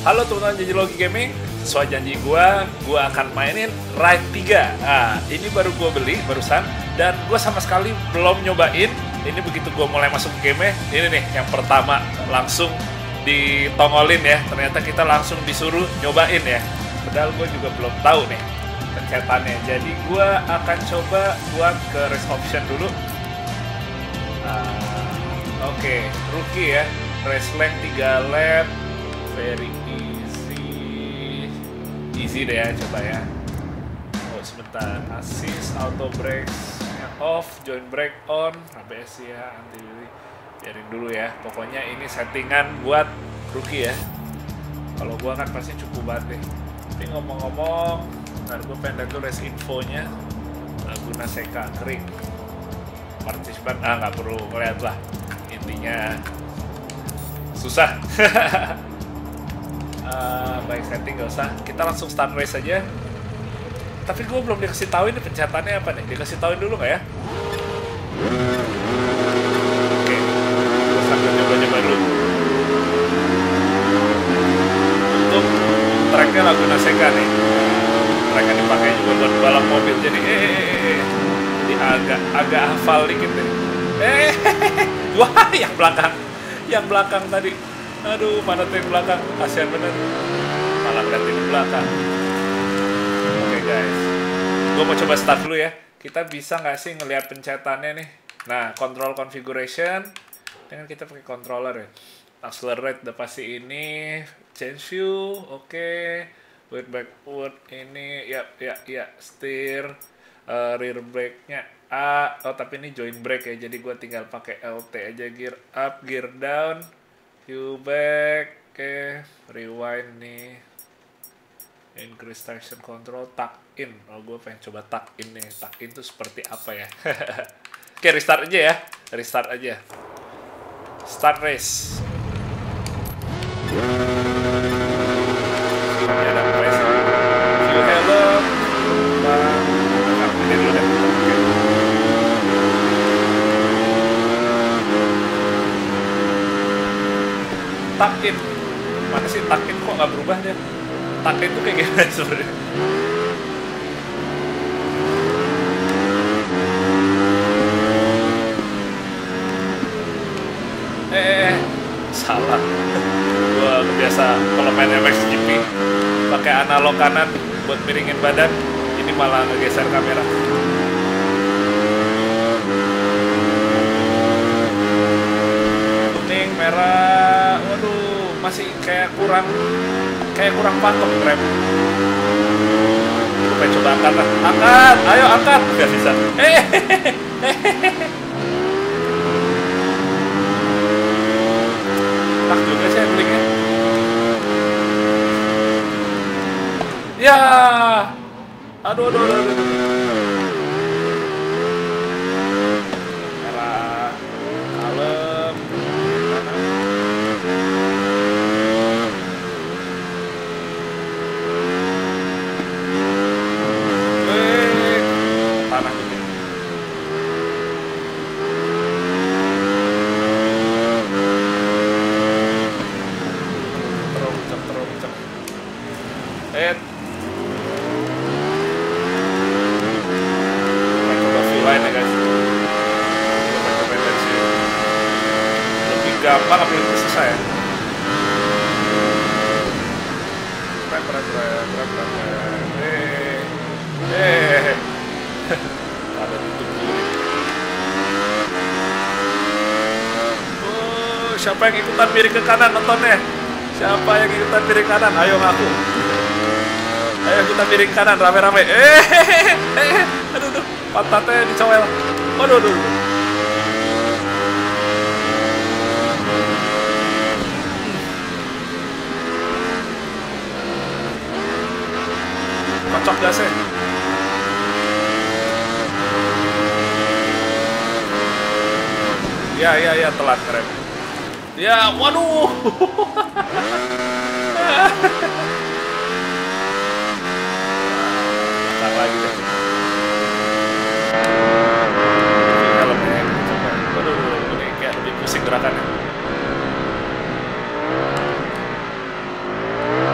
Halo teman-teman Janji Logi Gaming. Sesuai janji gua akan mainin Ride 3. Nah, ini baru gua beli barusan dan gua sama sekali belum nyobain. Ini begitu gua mulai masuk ke game, ini nih yang pertama langsung ditongolin ya. Ternyata kita langsung disuruh nyobain ya. Padahal gua juga belum tahu nih pencetannya. Jadi gua akan coba buat ke race option dulu. Oke, rookie ya. Race length 3 lap. Very easy deh ya, coba ya. Oh sebentar, assist, auto brakes off, joint brake on, ABS ya, anti wheelie biarin dulu ya. Pokoknya ini settingan buat rookie ya. Kalau gua kan pasti cukup banget deh. Tapi ngomong-ngomong, ntar gua pengen lihat tuh race infonya. Laguna Seca kering. Partisipan, nggak perlu ngeliat lah. Intinya susah. Baik setting gak usah, kita langsung start race aja. Tapi gue belum dikasih tahu ini pencetannya apa nih, dikasih tahuin dulu nggak ya? Oke, gue sambil nyoba-nyoba dulu. Untuk tracknya Laguna Seca nih, tracknya dipakai juga buat balap mobil, jadi ini agak hafal dikit deh. Wah, yang belakang tadi. Aduh, mana tuh yang belakang? Kasihan bener. Malah berarti di belakang. Oke guys, gue mau coba start dulu ya. Kita bisa nggak sih ngelihat pencetannya nih? Nah, control configuration. Dengan kita pakai controller ya. Accelerate udah pasti ini. Change view, oke. Wait backward ini, ya. Steer, rear brake-nya A. Oh, tapi ini joint brake ya. Jadi gue tinggal pakai LT aja. Gear up, gear down. View back, oke, rewind nih, increase traction control, tuck in. Oh, gue pengen coba tuck in nih. Tuck in tuh seperti apa ya? Oke, restart aja ya, restart aja. Start race. Viewnya ada race. View hello. Ini dulu deh. Tuck-in, mana sih tuck-in kok nggak berubah deh? Tuck-in tuh kayak gimana sebenarnya? Salah. Gua biasa kalau main MXGP pakai analog kanan buat miringin badan, ini malah ngegeser kamera. Kuning, merah, waduh, masih kayak kurang pakem rem. Gue coba angkat lah, angkat, ayo angkat, nggak bisa. Tak juga sih handlingnya. Ya, aduh. Merah, kalem. Tanah gitu. Terucap. Kita coba view lain ya guys. Coba tensi. Lebih gampang apa lebih susah ya? Rem. Ada tutup dulu. Oh, siapa yang ikutan miring ke kanan nontonnya? Siapa yang ikutan miring kanan? Ayo ngaku. Ayo kita miring kanan rame-rame. Aduh, pantatnya dicowel. Aduh. Kocok gasnya. Ya, telat rem. Ya, waduh. Bentar lagi deh. Helmnya coba. Waduh, ini kayak lebih pusing gerakannya.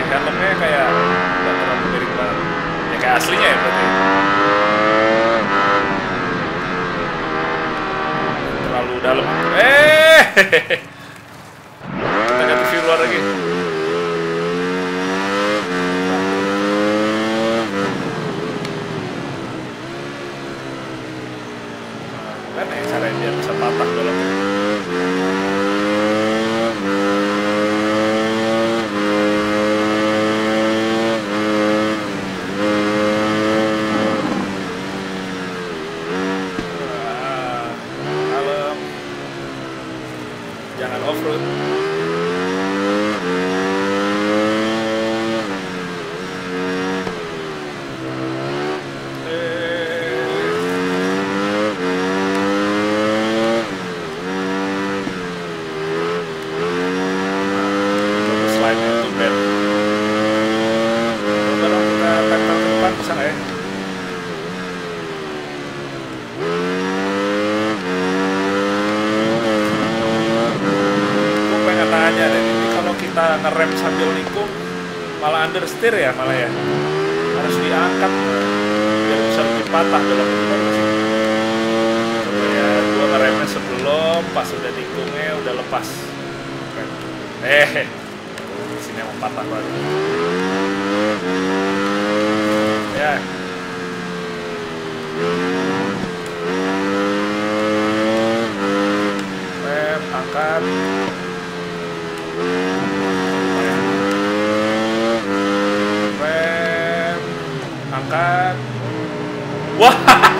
helmnya kayak nggak terlalu miring banget. Ya kayak aslinya ya berarti. Terlalu dalam. Kita ganti view luar lagi. Kan ya caranya biar bisa patah dalam. Jangan off-road. Slide-nya tuh bad. Coba dong kita tempel ke depan, bisa nggak ya? Tanya deh, ini kalau kita ngerem sambil nikung malah understeer ya, malah ya harus diangkat biar bisa lebih patah dalam benar sih. Coba ya, gua ngeremnya sebelum, pas udah nikungnya udah lepas. Sini emang patah banget. Ya. Rem, angkat. Rem, angkat. Wah.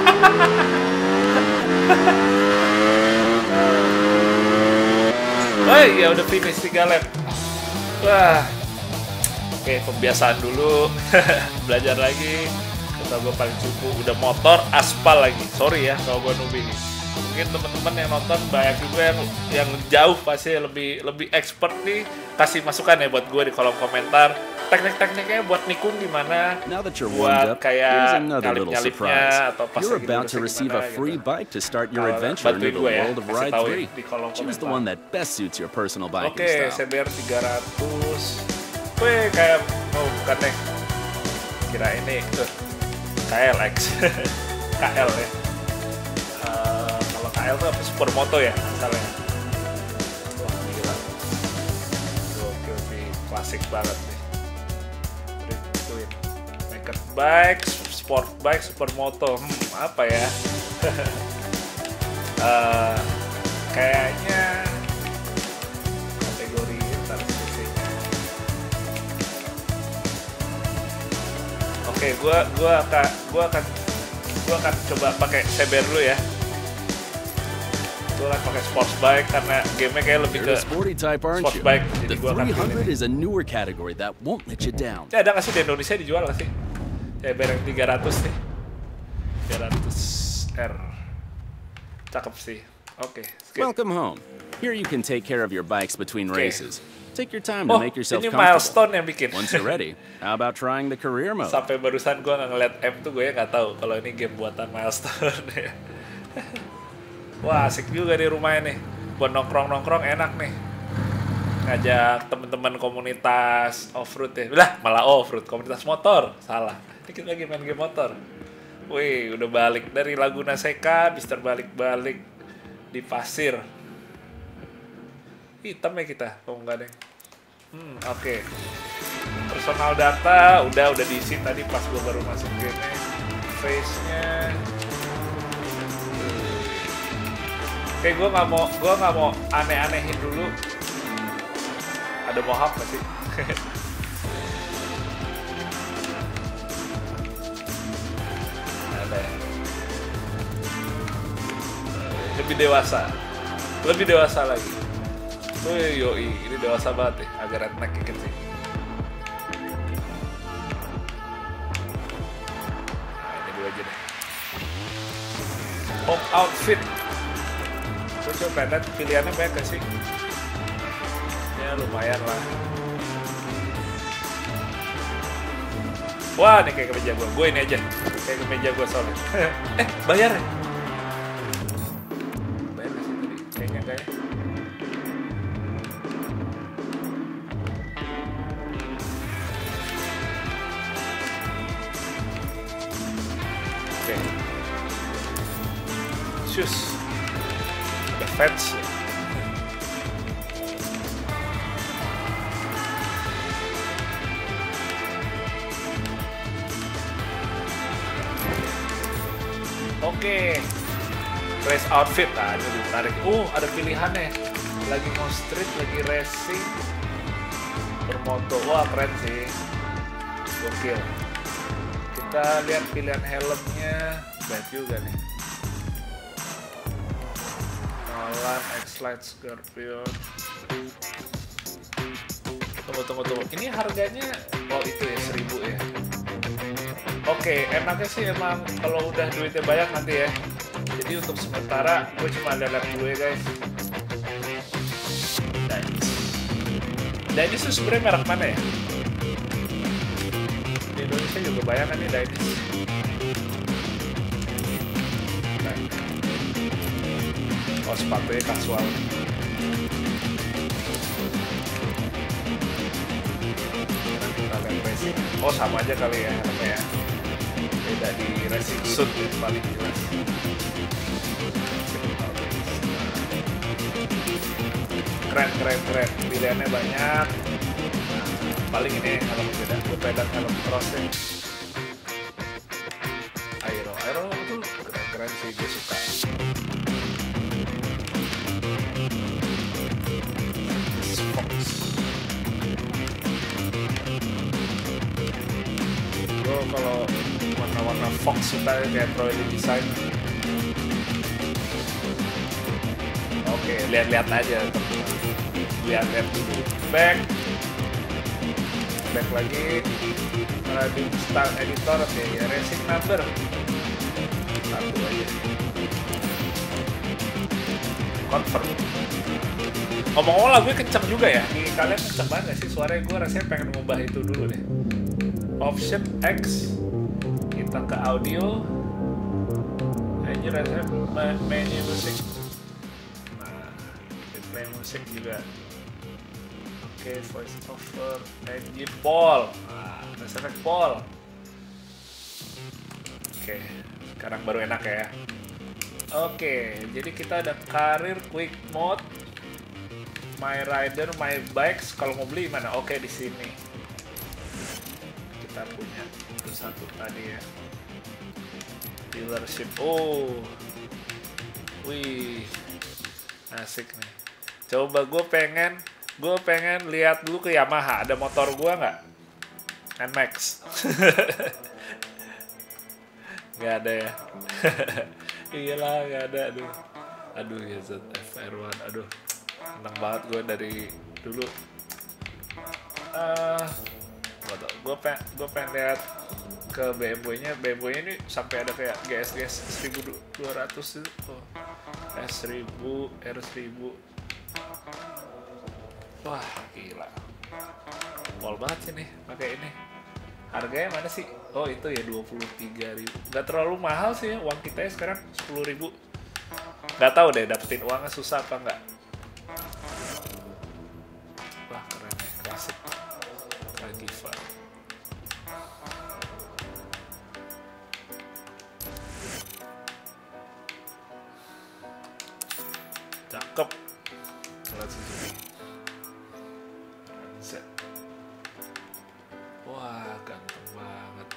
Ya udah finish 3 lap. Wah. Oke, pembiasaan dulu. Belajar lagi. Kata gue paling cukup udah motor aspal lagi. Sorry ya kalau gue newbie nih. Mungkin teman-teman yang nonton banyak juga yang jauh pasti lebih expert nih, kasih masukan ya buat gue di kolom komentar. Teknik-tekniknya buat nikung gimana, buat kayak nyalip-nyalipnya atau pas lagi about to receive a free bike to start your adventure into the world of Ride 3. Choose the one that best suits your personal biking style. Oke, CBR 300. Wih, kayak bukan deh. Kira ini tuh KLX. KL ya. Kalau KL tuh apa supermoto ya misalnya. Wah, gila. Gokil sih, klasik banget nih. Naked bike, sport bike, supermoto. Apa ya? Kayaknya kategori transmisinya. Oke, gua akan coba pakai CBR dulu ya. Gue akan pakai sports bike karena gamenya kayak lebih ke sports bike. Jadi gue akan pilih ini. is a newer category that won't let you down. Ya ada nggak sih di Indonesia dijual nggak sih? Ya bareng 300 nih. 300R. Cakep sih. Oke. Welcome home. Here you can take care of your bikes between races. Take your time to make yourself ini comfortable. milestone yang bikin. Once you're ready, how about trying the career mode? Sampai barusan gue nggak ngeliat M tuh gue ya nggak tahu kalau ini game buatan milestone ya. Wah, asik juga di rumahnya nih. Buat nongkrong-nongkrong enak nih. Ngajak temen-temen komunitas off-road ya. Lah, malah off-road, komunitas motor. Salah. Dikit lagi main game motor. Wih, udah balik dari Laguna Seca, bis terbalik-balik di pasir. Hitam ya kita, kalau enggak deh. Oke. Personal data udah diisi tadi pas gue baru masuk game-nya. Face-nya. Oke, gue nggak mau aneh-anehin dulu. Ada mohawk nggak sih? Ada ya. Lebih dewasa lagi. Yoi, ini dewasa banget ya, agak redneck dikit sih. Nah, ini dulu aja deh. Home outfit. Gue coba pengen pilihannya banyak gak sih? Ya lumayan lah. Wah, ini kayak kemeja gue. Gue ini aja. Kayak kemeja gue soalnya. Bayar ya? Bayar gak sih tadi? Kayaknya enggak ya. shoes. The fans. Oke. Race outfit, nah ini lebih menarik. Ada pilihannya. Lagi mau street, lagi racing, bermoto. Wah, keren sih. Gokil. Kita lihat pilihan helmnya. Baik juga nih. Nolan, X-Lite, Scorpion. Tunggu. Ini harganya, itu ya 1000 ya. Oke, enaknya sih emang kalau udah duitnya banyak nanti ya. Jadi untuk sementara gue cuma lihat dulu ya guys. Dainis itu sebenarnya merek mana ya? Di Indonesia juga banyak kan nih Dainis. Sepatunya kasual. Sama aja kali ya helmnya ya. Beda di racing suit ya, paling jelas. Keren. Pilihannya banyak. Paling ini helm beda. Gue pegang helm crossnya. Aero tuh keren sih, gue suka. Kalau warna-warna Fox suka kayak Troily Design. Oke, lihat-lihat aja. Lihat dulu. Back lagi. Di start editor ya, racing number 1 aja. Confirm. Ngomong-ngomong lagunya kenceng juga ya. Kalian kenceng banget gak sih suaranya? Gue rasanya pengen ngubah itu dulu deh. Option X, kita ke audio, aja rasanya menu musik. Nah, play musik juga. Oke, voice over, engine ball, sound effect ball. Oke, sekarang baru enak ya. Oke, jadi kita ada karir, quick mode, my rider, my bikes. Kalau mau beli mana? Oke, di sini. Kita punya itu satu tadi ya, dealership. Wih, asik nih. Coba gue pengen lihat dulu ke Yamaha. Ada motor gue nggak? NMAX. Nggak ada ya. Iyalah, nggak ada. Aduh ya, ZF-R1. Aduh, seneng banget gue dari dulu. Gue pengen lihat ke BMW-nya. BMW-nya ini sampai ada kayak GS 1200 itu. S1000, R1000. Wah, gila. Pol banget sih nih pakai ini. Harganya mana sih? Itu ya 23.000. Nggak terlalu mahal sih ya. Uang kita ya sekarang 10.000. Nggak tahu deh dapetin uangnya susah apa nggak. Wah, keren ya. Klasik. Kagiva. Cakep. Lihat Suzuki. Wah, ganteng banget.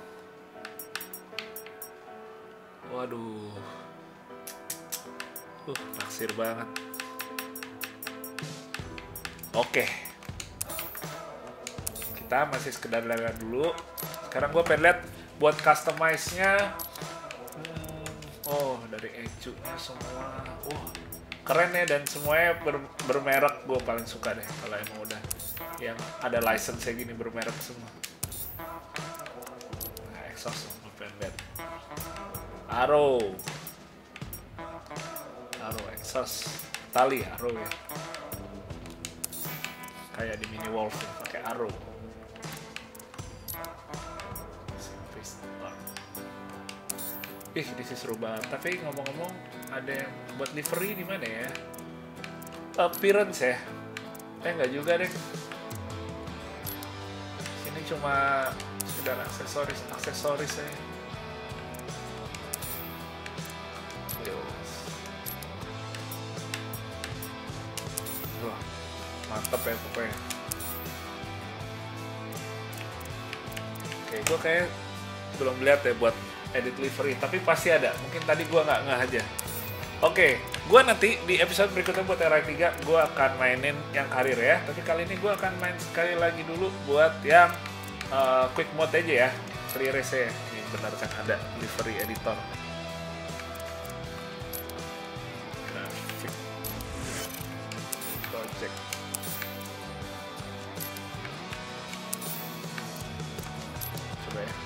Waduh. Naksir banget. Oke. Kita masih sekedar lihat dulu. Sekarang gue pengen lihat buat customize-nya. Dari ECU-nya semua. Keren ya, dan semuanya bermerek. Gue paling suka deh kalau emang udah yang ada license kayak gini bermerek semua. Nah, exhaust gue pengen lihat. Arrow exhaust tali Arrow ya, kayak di Mini Wolf ya, pakai Arrow. Ini sih seru banget. Tapi ngomong-ngomong, ada yang buat livery di mana ya? Appearance ya? Nggak juga deh. Ini cuma sekedar aksesoris aja. Wah, mantep ya pokoknya. Oke, gue kayak belum lihat ya buat edit livery, tapi pasti ada. Mungkin tadi gue nggak ngeh aja. Oke, gue nanti di episode berikutnya buat RI3 gue akan mainin yang karir ya. Tapi kali ini gue akan main sekali lagi dulu buat yang quick mode aja ya, free race ya. Ini benar kan ada livery editor. Graphic project. Coba ya.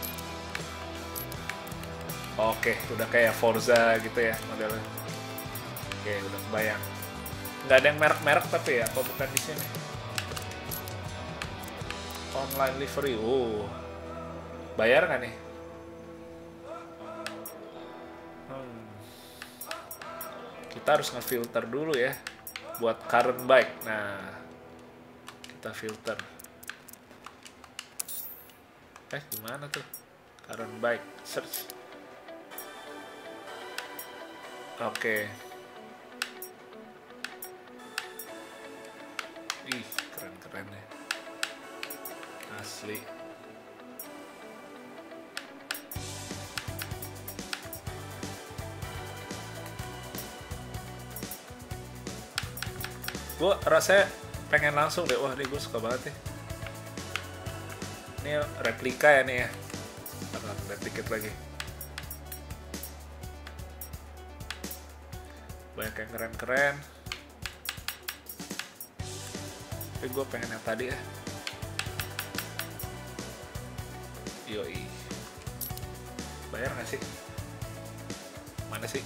Oke, udah kayak Forza gitu ya modelnya. Oke, udah kebayang. Nggak ada yang merek-merek tapi ya, apa bukan di sini? Online livery. Bayar nggak nih? Kita harus ngefilter dulu ya buat current bike. Nah, kita filter. Gimana tuh? Current bike search. Oke. Ih, keren-keren ya. Asli. Gue rasanya pengen langsung deh. Wah, ini gue suka banget ya. Ini replika ya nih ya. Lihat dikit lagi. Banyak yang keren-keren. Tapi gue pengen yang tadi ya. Yoi. Bayar nggak sih? Mana sih?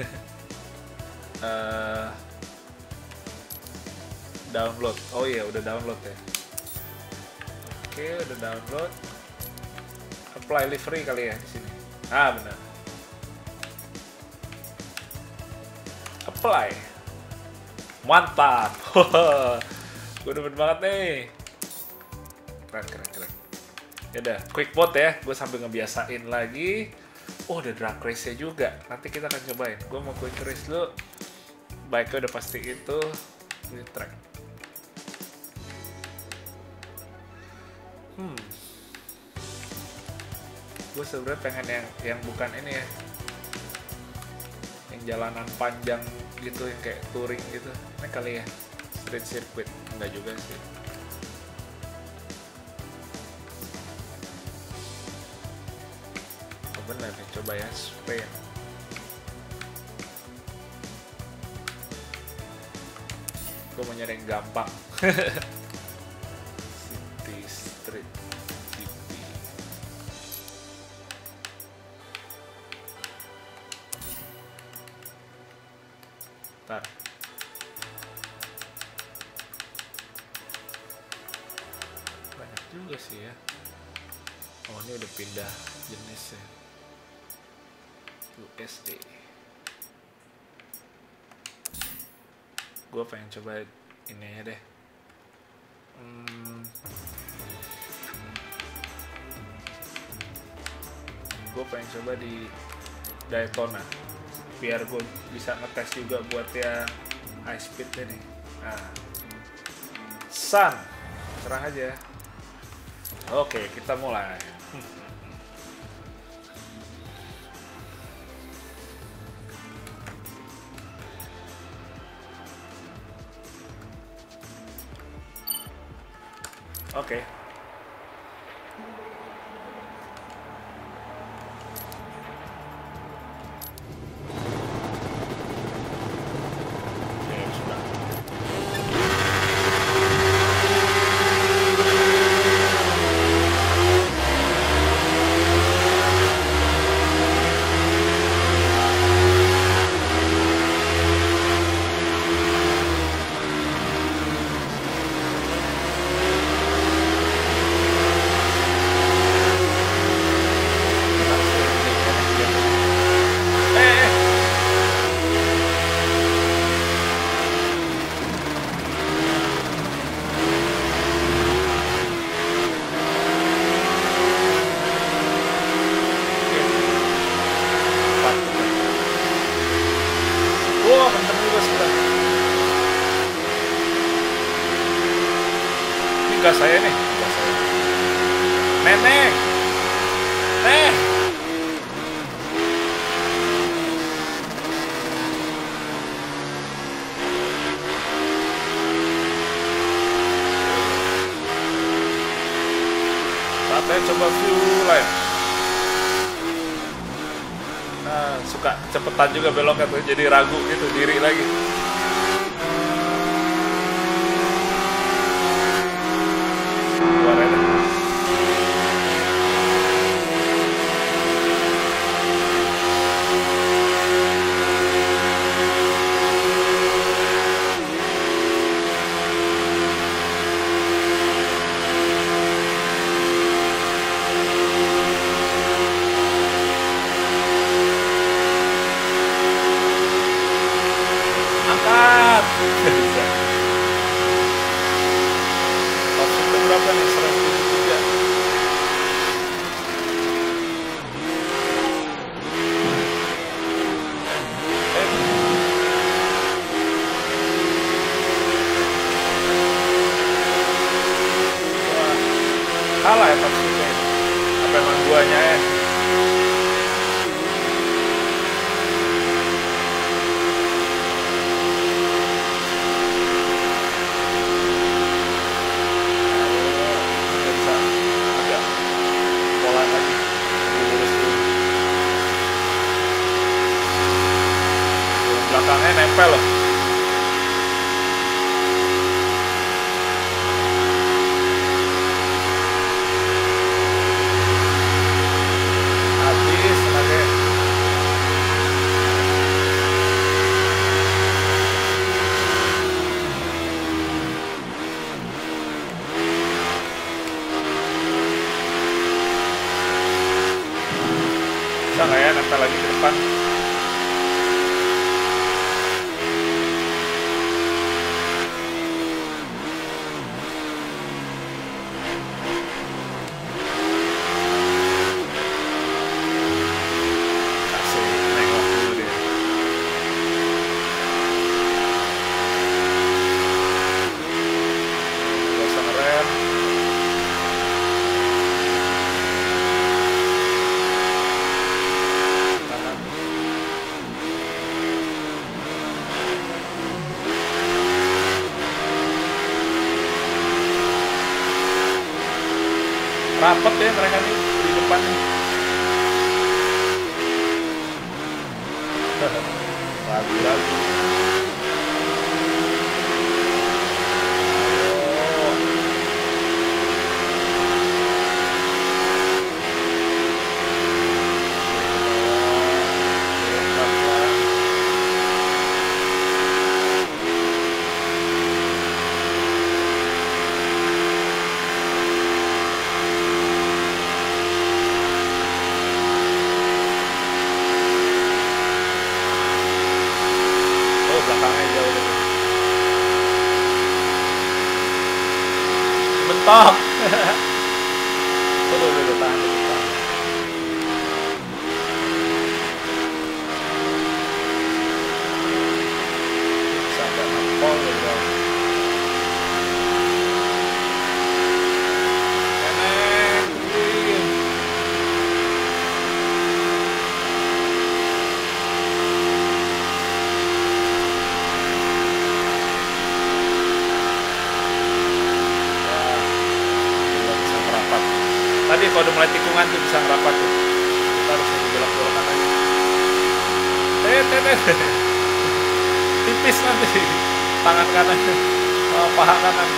Download. Oh iya, udah download ya. Oke, udah download. Apply livery kali ya di sini. Ah, benar. Apply. Mantap. Gue demen banget nih. Keren. Yaudah, quick mode ya. Gue sambil ngebiasain lagi. Oh, ada drag race-nya juga. Nanti kita akan cobain. Gue mau quick race dulu. Bike-nya udah pasti itu. Ini track. Gue sebenarnya pengen yang bukan ini ya. Yang jalanan panjang gitu, yang kayak touring gitu. Ini kali ya. Street circuit. Enggak juga sih. Bener nih, coba ya, Spain. Gue mau nyari yang gampang. City Street City. Ntar. Banyak juga sih ya. Oh, ini udah pindah jenisnya. USD. Gue pengen coba ini aja deh. Gue pengen coba di Daytona biar gue bisa ngetes juga buat yang high speed ini. Nah, Sun, serah aja. Oke, kita mulai. Oke. Sudah. gas saya nih. Neneng. Saya coba view lain. Nah, suka cepetan juga beloknya tuh, jadi ragu gitu diri lagi. Keluar aja. Offset berapa nih? 173. Kalah ya topspeednya. Apa emang guanya ya? Belakangnya nempel loh. Habis tenaga. Bisa nggak ya nempel lagi ke depan? Rapet ya mereka nih di depan nih. Ragu-ragu. Belakangnya jauh deh. Mentok. Tuh, tahan. Bisa agak nampol gitu. Tadi kalau udah mulai tikungan tuh bisa ngerapat tuh. Kita harus belok-belokan lagi. Tipis nanti tangan kanan, paha kanan.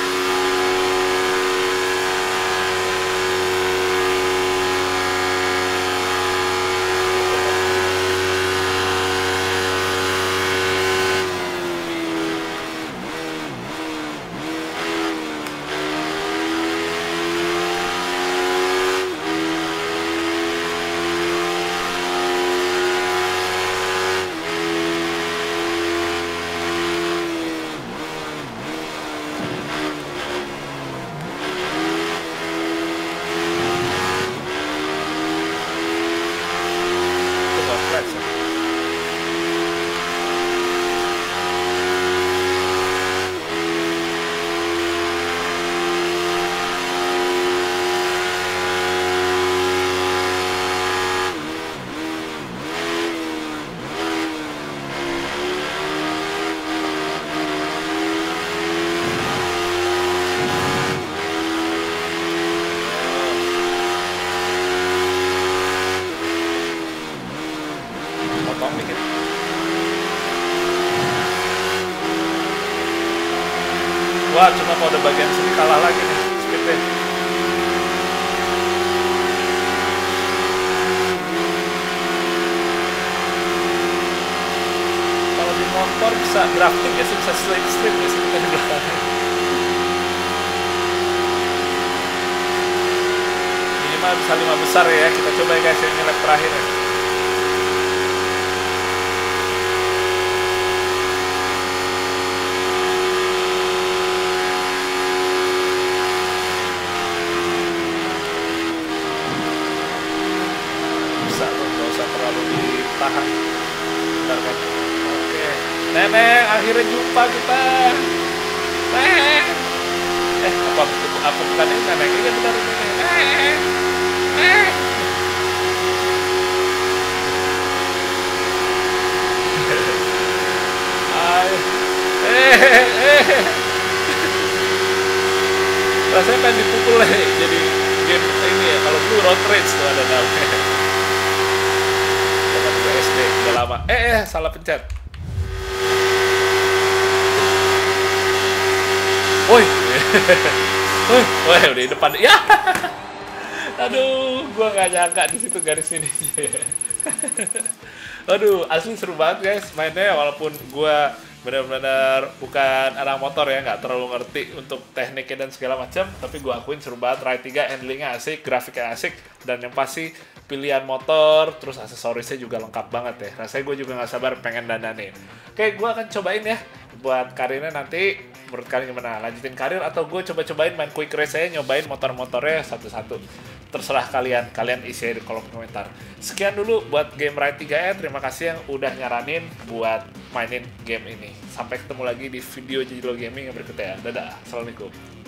cuma kalau udah bagian sini kalah lagi nih speednya. Kalau di motor bisa drafting ya sih, bisa slip ya sih kita di belakang. Minimal bisa 5 besar ya, kita coba ya guys, ini lap terakhir ya. Tahan bentar kan. Oke Neneng, akhirnya jumpa kita. Neneng, apa bukan ini Neneng? Iya benar ini Neneng. Neneng. Rasanya pengen dipukul jadi game ini ya, kalau dulu road rage tuh ada namanya. SD udah lama. Salah pencet. Woi. Woi, udah di depan. Ya. Aduh, gua nggak nyangka di situ garis ini. Aduh, asli seru banget guys mainnya, walaupun gua benar-benar bukan anak motor ya, nggak terlalu ngerti untuk tekniknya dan segala macam, tapi gue akuin seru banget. Ride 3 handlingnya asik, grafiknya asik, dan yang pasti pilihan motor terus aksesorisnya juga lengkap banget ya. Rasanya gue juga nggak sabar pengen dandanin. Oke, gue akan cobain ya buat karirnya nanti. Menurut kalian gimana? Lanjutin karir atau gue coba-cobain main quick race saya, nyobain motor-motornya satu-satu? Terserah kalian isi aja di kolom komentar. Sekian dulu buat game Ride 3 Terima kasih yang udah nyaranin buat mainin game ini. Sampai ketemu lagi di video Jijilo Gaming yang berikutnya. Dadah, assalamualaikum.